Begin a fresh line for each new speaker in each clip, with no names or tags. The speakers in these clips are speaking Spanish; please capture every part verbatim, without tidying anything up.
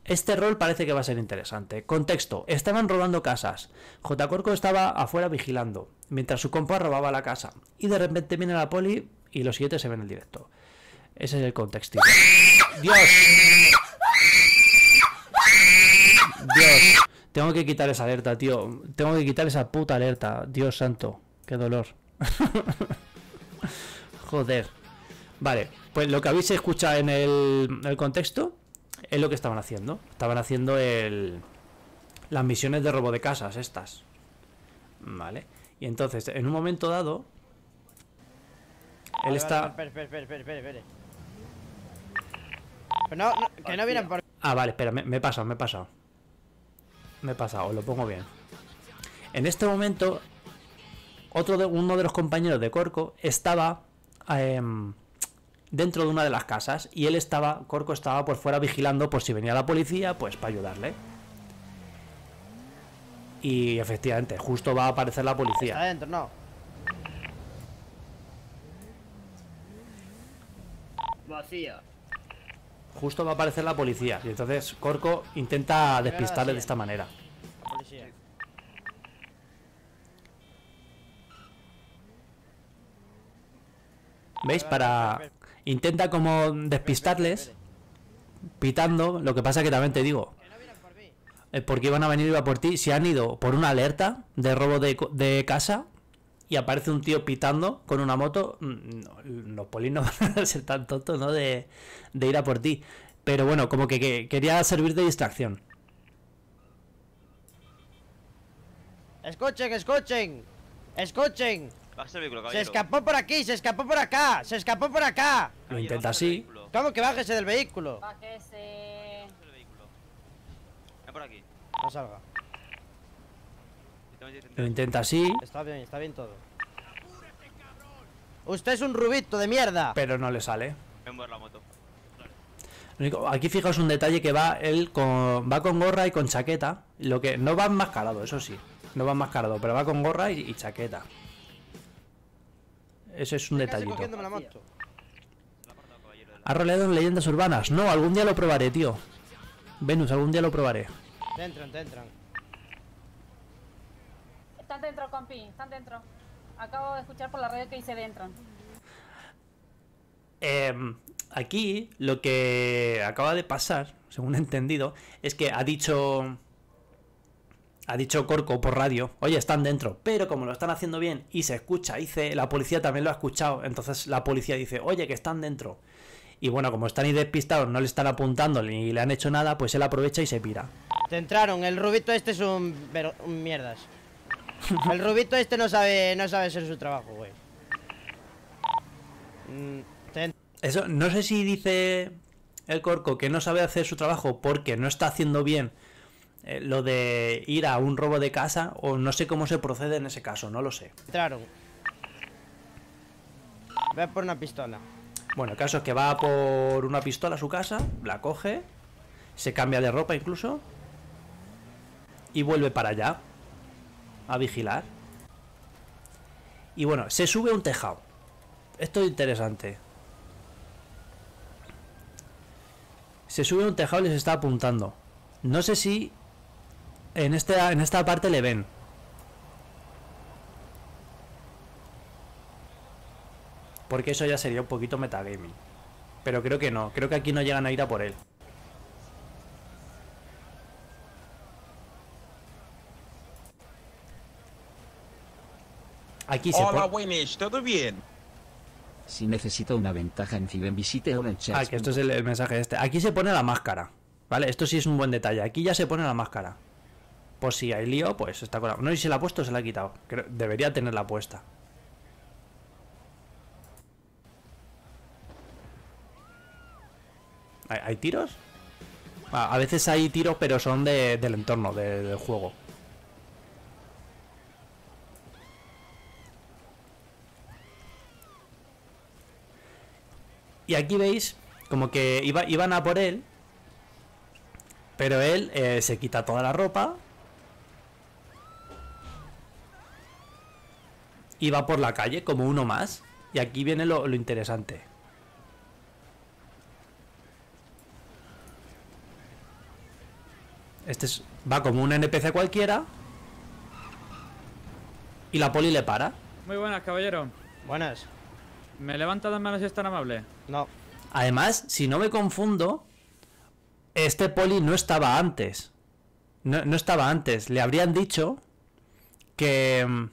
Este rol parece que va a ser interesante. Contexto. Estaban robando casas. J. Corco estaba afuera vigilando, mientras su compa robaba la casa. Y de repente viene la poli y los siguientes se ven en directo. Ese es el contexto. ¡Dios! Dios. Tengo que quitar esa alerta, tío. Tengo que quitar esa puta alerta. Dios santo. Qué dolor. Joder. Vale. Pues lo que habéis escuchado en el, el contexto es lo que estaban haciendo. Estaban haciendo el... las misiones de robo de casas estas. Vale. Y entonces, en un momento dado... Él
Vale,
está...
Espera, espera, espera, espera, espera, espera. Pero no, no, que no vienen por...
Ah, vale, espera, me, me he pasado, me he pasado. Me he pasado, os lo pongo bien. En este momento, otro de, uno de los compañeros de Corco estaba eh, dentro de una de las casas y él estaba, Corco estaba por fuera vigilando por si venía la policía, pues para ayudarle. Y efectivamente, justo va a aparecer la
Está
policía.
adentro, no.
Vacía.
Justo va a aparecer la policía. Y entonces Corco intenta despistarle de esta manera.
La policía.
¿Veis? Para... Intenta como despistarles, pitando. Lo que pasa que también te digo,
Que no vienen por mí.
eh, porque iban a venir iba por ti. Si han ido por una alerta de robo de, co- de casa y aparece un tío pitando con una moto, mm, no, los polis no van a ser tan tontos, ¿no? De, de ir a por ti. Pero bueno, como que, que quería servir de distracción.
Escuchen, escuchen. Escuchen.
Baja el vehículo,
Se
caballero.
escapó por aquí, se escapó por acá, se escapó por acá.
Lo
Caballero,
intenta
baja del
así.
vehículo.
¿Cómo que bájese del vehículo?
Bájese.
Baja del vehículo. Ven por aquí.
No salga.
Lo intenta así,
Está bien, está bien todo. Usted es un rubito de mierda.
pero no le sale.
Ven por la moto.
Lo único- Aquí fijaos un detalle que va él con, va con gorra y con chaqueta. Lo que no va enmascarado, eso sí. No va enmascarado, pero va con gorra y, y chaqueta. Ese es un
Casi
detallito.
cogiéndome la moto.
¿Has roleado en leyendas urbanas? No, algún día lo probaré, tío. Venus, algún día lo probaré.
Te entran, te entran.
Están dentro, compi, están dentro. Acabo de escuchar por la radio que dice dentro.
Eh, aquí lo que acaba de pasar, según he entendido, es que ha dicho... Ha dicho Corco por radio, oye, están dentro, pero como lo están haciendo bien y se escucha, dice, la policía también lo ha escuchado, entonces la policía dice, oye, que están dentro. Y bueno, como están ahí despistados, no le están apuntando ni le han hecho nada, pues él aprovecha y se pira.
Te entraron, el rubito este es un, ver- un mierdas. El rubito este no sabe, no sabe hacer su trabajo, güey. Mm, te en-
Eso, no sé si dice el Corco que no sabe hacer su trabajo porque no está haciendo bien eh, lo de ir a un robo de casa, o no sé cómo se procede en ese caso, no lo sé.
entraron. Ve por una pistola.
Bueno, el caso es que va por una pistola a su casa, la coge, se cambia de ropa incluso y vuelve para allá a vigilar. Y bueno, se sube a un tejado. Esto es interesante. Se sube a un tejado y les está apuntando. No sé si en, este, en esta parte le ven. Porque eso ya sería un poquito metagaming. Pero creo que no. Creo que aquí no llegan a ir a por él. Aquí se
Hola,
pone...
buenas, ¿todo bien?
Si necesita una ventaja en Ciben, visite Online Chats.
Ah, que esto es el, el mensaje este. Aquí se pone la máscara. ¿Vale? Esto sí es un buen detalle. Aquí ya se pone la máscara. Por si hay lío, pues está con la... No, y si la ha puesto o se la ha quitado. Creo... Debería tenerla puesta. ¿Hay, hay tiros? Ah, a veces hay tiros, pero son de, del entorno, de- del juego. Y aquí veis como que iba, iban a por él, pero él eh, se quita toda la ropa y va por la calle como uno más. Y aquí viene lo, lo interesante. Este es, va como un N P C cualquiera. Y la poli le para.
Muy buenas, caballero.
Buenas.
¿Me levanta las manos si es tan amable?
No.
Además, si no me confundo, este poli no estaba antes. No, no estaba antes. Le habrían dicho que... mm,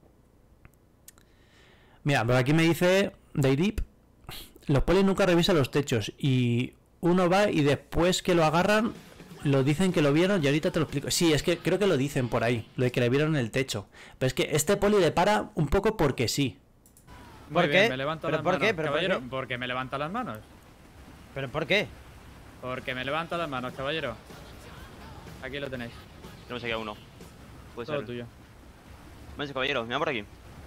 Mira, por aquí me dice Deirip, los polis nunca revisan los techos y uno va y después que lo agarran lo dicen que lo vieron y ahorita te lo explico. Sí, es que creo que lo dicen por ahí, lo de que le vieron en el techo. Pero es que este poli le para un poco porque sí.
Muy
¿Por
bien,
qué?
me levanto
¿Pero
las
por
manos.
qué? ¿Pero por
caballero,
qué?
porque me levanta las manos.
¿Pero por qué?
Porque me levanto las manos, caballero. Aquí lo tenéis.
Tenemos aquí a uno. Puede
Todo
ser.
tuyo.
Váyanse, caballero, mira por aquí.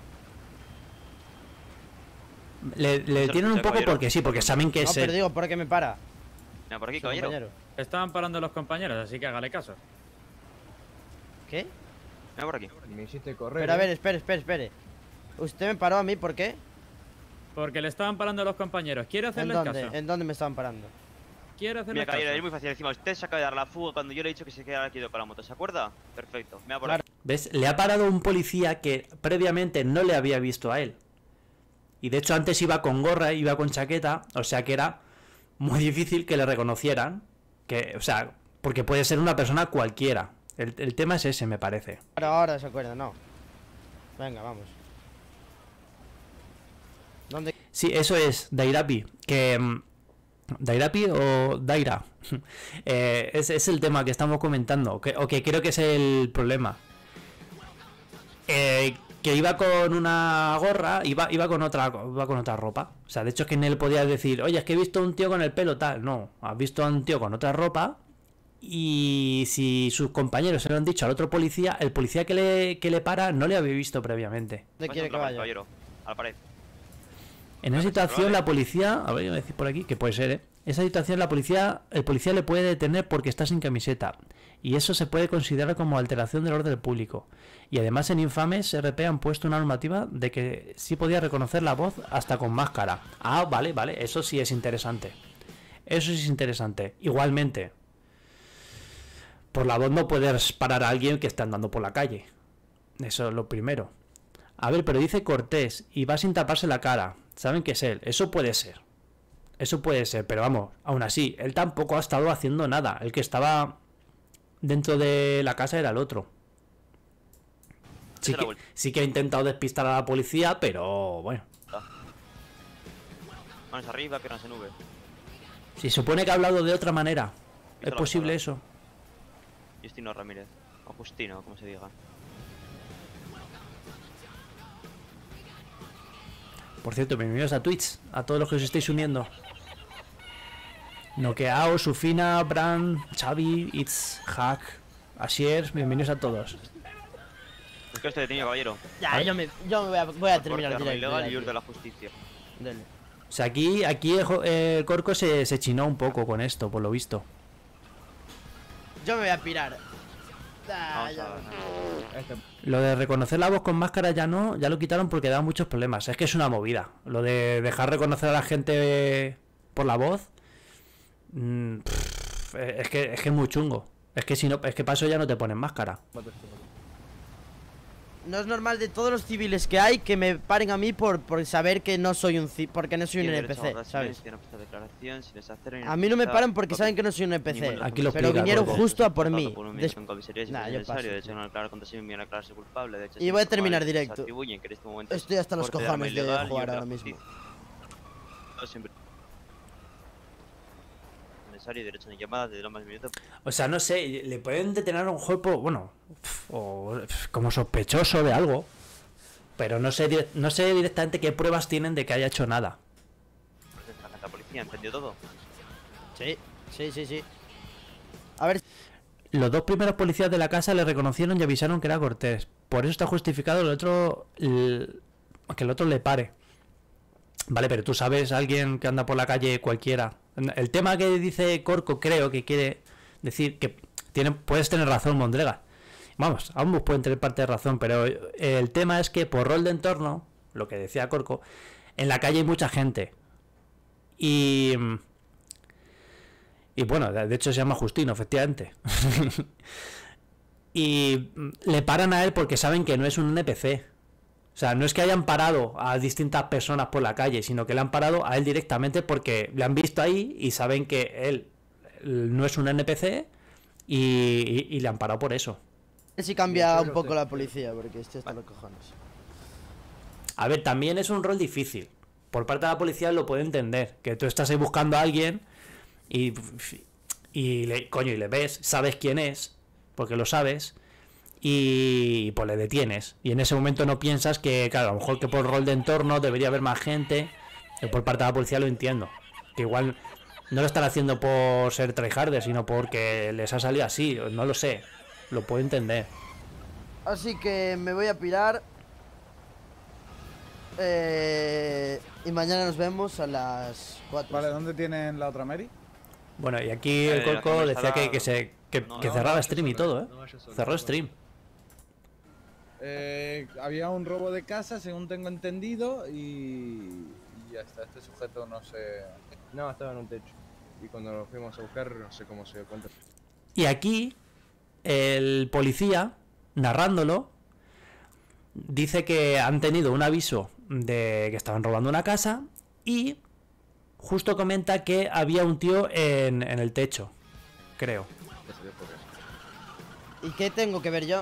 Le, le
Ser-
detienen un
ser
poco
caballero.
porque sí, porque saben que
No,
es
pero
él.
digo, ¿por qué me para?
Mira por aquí,
Su
caballero.
compañero.
Estaban parando los compañeros, así que hágale caso.
¿Qué?
Mira por aquí.
Me hiciste correr.
Pero a
¿eh?
ver, espere, espere, espere. ¿Usted me paró a mí por qué?
Porque le estaban parando los compañeros. ¿Quiere
¿En
hacerles
dónde?
caso?
¿En dónde me estaban parando?
¿Quiere hacerles
Mira, caballero, es
caso?
muy fácil. Encima, usted se acaba de dar la fuga cuando yo le he dicho que se quedara quieto con la moto. ¿Se acuerda? Perfecto. Mira por
Claro.
aquí.
¿Ves? Le ha parado un policía que previamente no le había visto a él. Y de hecho antes iba con gorra, iba con chaqueta, o sea que era muy difícil que le reconocieran. Que, o sea, porque puede ser una persona cualquiera. El, el tema es ese, me parece.
Ahora, ahora se acuerda, no. Venga, vamos. ¿Dónde?
Sí, eso es, Dairapi. Que... mm, ¿Dairapi o Daira? eh, es, es el tema que estamos comentando, que, o que creo que es el problema. Eh, que iba con una gorra, iba, iba con otra iba con otra ropa. O sea, de hecho es que en él podía decir, oye, es que he visto a un tío con el pelo tal. No, has visto a un tío con otra ropa. Y si sus compañeros se lo han dicho al otro policía, el policía que le, que le para no le había visto previamente.
¿Dónde
Váyanse
quiere
a
que
la pared,
vaya?
caballero. A la pared.
En esa situación la policía, a ver, voy a decir por aquí, que puede ser, ¿eh? Esa situación la policía, el policía le puede detener porque está sin camiseta. Y eso se puede considerar como alteración del orden público. Y además en Infames R P han puesto una normativa de que sí podía reconocer la voz hasta con máscara. Ah, vale, vale, eso sí es interesante. Eso sí es interesante. Igualmente, por la voz no puedes parar a alguien que esté andando por la calle. Eso es lo primero. A ver, pero dice Cortés y va sin taparse la cara. Saben que es él. Eso puede ser. Eso puede ser, pero vamos, aún así, él tampoco ha estado haciendo nada. El que estaba dentro de la casa era el otro. Sí
Esa es la
que,
vuelta.
sí que ha intentado despistar a la policía, pero bueno.
Manos arriba, piernas en V.
Se supone que ha hablado de otra manera. ¿Es
Pistola
posible
pesada.
eso?
Justino Ramírez. O Justino, como se diga.
Por cierto, bienvenidos a Twitch, a todos los que os estáis uniendo. Nokeao, Sufina, Bran, Xavi, It's, Hack, Asier, bienvenidos a todos.
Es que estoy detenido, caballero.
Ya, yo me, yo me voy a, voy a
Por
terminar
porte de arma
directo.
ilegal
ya,
y huir
tío.
de la justicia.
Dele.
O sea, aquí, aquí el, jo- el Corco se, se chinó un poco con esto, por lo visto.
Yo me voy a pirar. Ah,
Vamos
ya.
a...
Este,
Lo de reconocer la voz con máscara ya no, ya lo quitaron porque daba muchos problemas. Es que es una movida. Lo de dejar reconocer a la gente por la voz. mm, pff, es que es que es muy chungo. Es que si no, es que para eso ya no te ponen máscara.
No es normal de todos los civiles que hay que me paren a mí por, por saber que no soy un ci- porque no soy un
Tiene
N P
derecho a
C,
guardar
¿sabes?
silencio, no prestar declaración, sin deshacer ni
A mí no me
realizar
paran porque
copia.
saben que no soy un N P C.
Ninguna
Aquí lo
Pero
explica,
vinieron
Corco.
justo a por
Imputado
mí.
por un
Des-
en comisaría si
Nah,
fuese
yo
necesario.
paso,
De hecho,
tío.
no declarar contra sí mismo y declararse culpable. De hecho,
Y
si
voy a
es
terminar
culpable,
directo.
se atribuyen que en este momento
Estoy hasta los
porte de arma
cojones de
ilegal y
jugar
huir de
ahora
la
mismo.
justicia. Todo siempre necesario y derecho a una llamada de lo más minutos.
O sea, no sé, le pueden detener a un juego, bueno, pf, o pf, como sospechoso de algo. Pero no sé, dire- no sé directamente qué pruebas tienen de que haya hecho nada.
La gente de policía entendió todo.
Sí, sí, sí, sí. A ver,
Los dos primeros policías de la casa le reconocieron y avisaron que era Cortés. Por eso está justificado el otro, el- que el otro le pare. Vale, pero tú sabes, alguien que anda por la calle cualquiera. El tema que dice Corco creo que quiere decir que tiene, puedes tener razón, Mondrega. Vamos, ambos pueden tener parte de razón, pero el tema es que por rol de entorno, lo que decía Corco, en la calle hay mucha gente. Y... Y bueno, de de hecho se llama Justino, efectivamente. Y le paran a él porque saben que no es un N P C. O sea, no es que hayan parado a distintas personas por la calle, sino que le han parado a él directamente porque le han visto ahí y saben que él no es un N P C y, y, y le han parado por eso.
Si cambia un poco la policía, porque este está los cojones.
A ver, también es un rol difícil. Por parte de la policía lo puede entender. Que tú estás ahí buscando a alguien y, y le, coño, y le ves, sabes quién es, porque lo sabes, y pues le detienes. Y en ese momento no piensas que, claro, a lo mejor que por rol de entorno debería haber más gente. Que por parte de la policía lo entiendo. Que igual no lo están haciendo por ser tryharder, sino porque les ha salido así. No lo sé. Lo puedo entender.
Así que me voy a pirar. Eh, y mañana nos vemos a las cuatro.
Vale, ¿dónde tienen la otra Mary?
Bueno, y aquí
Eh,
el Corco
la
decía que,
sala-
que se que,
No,
que
no,
cerraba
no
stream y todo, ¿eh? Cerró stream.
Eh, había un robo de casa, según tengo entendido, y, y ya está. Este sujeto no sé.
No, estaba en un techo. Y cuando lo fuimos a buscar, no sé cómo se dio cuenta.
Y aquí el policía, narrándolo, dice que han tenido un aviso de que estaban robando una casa y justo comenta que había un tío en, en el techo, creo.
Ya se dio por eso.
¿Y qué tengo que ver yo?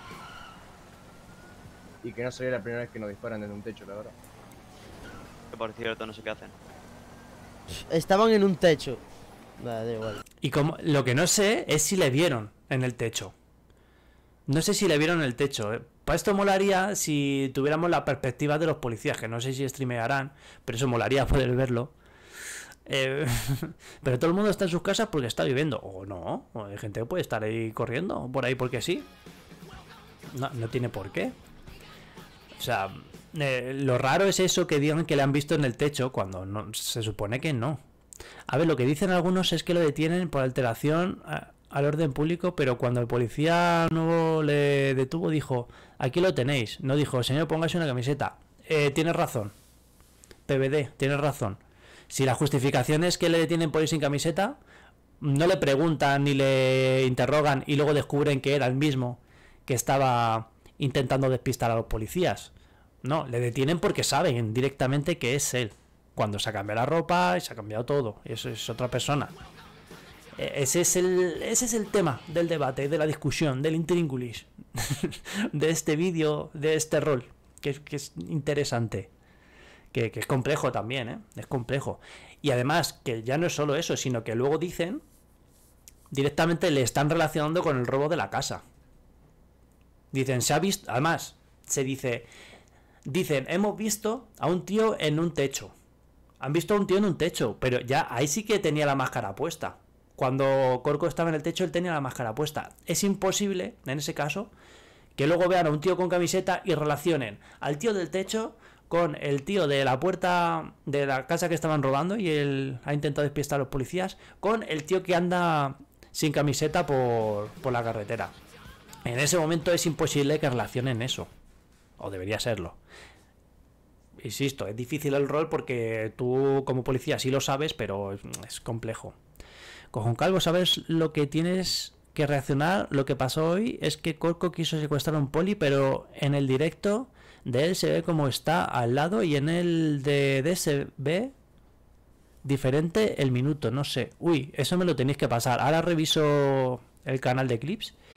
Y que no sería la primera vez que nos disparan desde un techo, la verdad.
Que por cierto, no sé qué hacen.
Estaban en un techo. Vale, da igual.
Y como lo que no sé es si le vieron en el techo. No sé si le vieron en el techo. ¿eh? Para esto molaría si tuviéramos la perspectiva de los policías, que no sé si streamearán, pero eso molaría poder verlo. Eh, pero todo el mundo está en sus casas porque está viviendo. O no, o hay gente que puede estar ahí corriendo por ahí porque sí. No, no tiene por qué. O sea, eh, lo raro es eso que digan que le han visto en el techo cuando no, se supone que no. A ver, lo que dicen algunos es que lo detienen por alteración a, al orden público, pero cuando el policía nuevo le detuvo dijo, aquí lo tenéis. No dijo, señor, póngase una camiseta. Eh, tienes razón. P B D, tienes razón. Si la justificación es que le detienen por ir sin camiseta, no le preguntan ni le interrogan y luego descubren que era el mismo que estaba intentando despistar a los policías. No, le detienen porque saben directamente que es él. Cuando se ha cambiado la ropa y se ha cambiado todo. Eso es otra persona. Ese es el, ese es el tema del debate, de la discusión, del intríngulis. De este vídeo, de este rol. Que es, que es interesante. Que, que es complejo también, ¿eh? Es complejo. Y además, que ya no es solo eso, sino que luego dicen... Directamente le están relacionando con el robo de la casa. Dicen, se ha visto... Además, se dice... Dicen, hemos visto a un tío en un techo. Han visto a un tío en un techo, pero ya ahí sí que tenía la máscara puesta. Cuando Corco estaba en el techo, él tenía la máscara puesta. Es imposible, en ese caso, que luego vean a un tío con camiseta y relacionen al tío del techo con el tío de la puerta de la casa que estaban robando y él ha intentado despistar a los policías, con el tío que anda sin camiseta por, por la carretera. En ese momento es imposible que relacionen eso. O debería serlo. Insisto, es difícil el rol porque tú como policía sí lo sabes, pero es, es complejo. Cojón Calvo, ¿sabes lo que tienes que reaccionar? Lo que pasó hoy es que Corco quiso secuestrar a un poli, pero en el directo de él se ve como está al lado y en el de D se ve diferente el minuto, no sé. Uy, eso me lo tenéis que pasar. Ahora reviso el canal de clips